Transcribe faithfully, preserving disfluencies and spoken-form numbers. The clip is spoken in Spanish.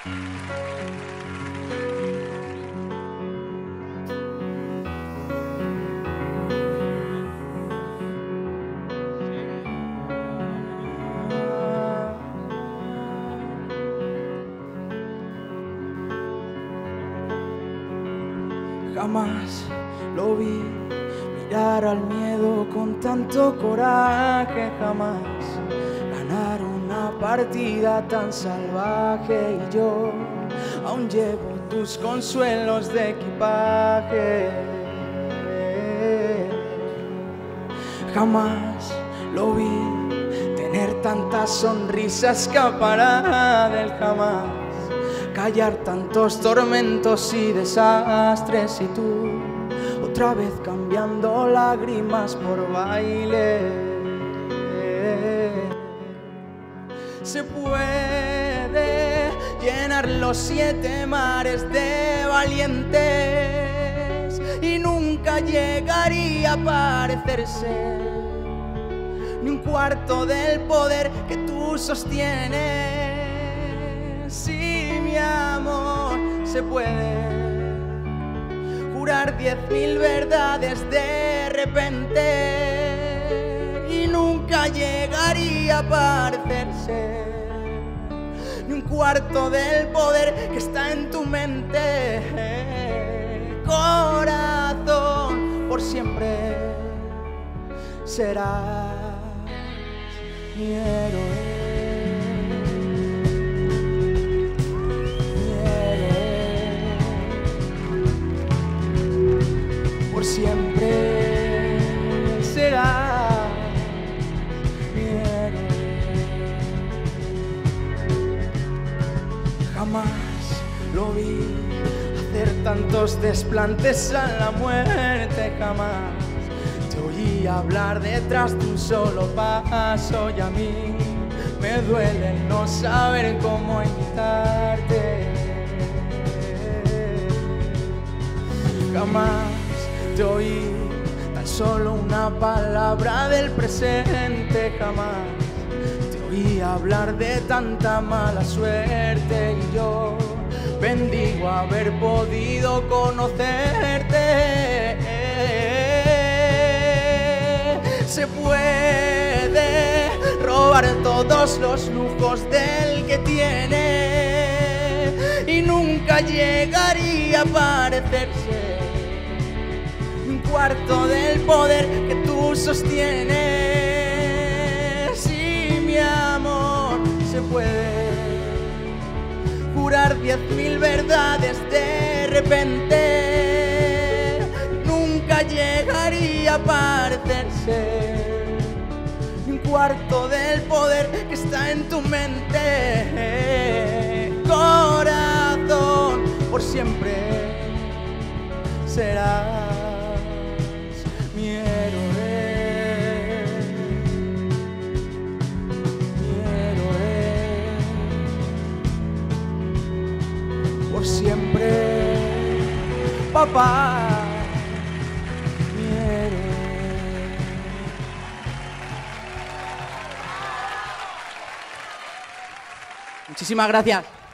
Jamás lo vi mirar al miedo con tanto coraje, jamás ganar una partida tan salvaje, y yo aún llevo tus consuelos de equipaje. Jamás lo vi tener tantas sonrisas, escapará del jamás, callar tantos tormentos y desastres, y tú otra vez cambiando lágrimas por baile. Se puede llenar los siete mares de valientes y nunca llegaría a parecerse ni un cuarto del poder que tú sostienes. Si mi amor se puede jurar diez mil verdades de repente y nunca llegaría a parecerse ni un cuarto del poder que está en tu mente. Corazón, por siempre serás mi héroe. Siempre será mi héroe. Jamás lo vi hacer tantos desplantes a la muerte, jamás te oí hablar detrás de un solo paso, y a mí me duele no saber cómo invitarte. Jamás te oí tan solo una palabra del presente, jamás te oí hablar de tanta mala suerte, y yo bendigo haber podido conocerte. Se puede robar todos los lujos del que tiene y nunca llegaría a parecerse cuarto del poder que tú sostienes. Si mi amor se puede jurar diez mil verdades de repente, nunca llegaría a parecerse ni un cuarto del poder que está en tu mente. Corazón, por siempre será mi héroe, mi héroe, por siempre, papá, mi héroe. Muchísimas gracias.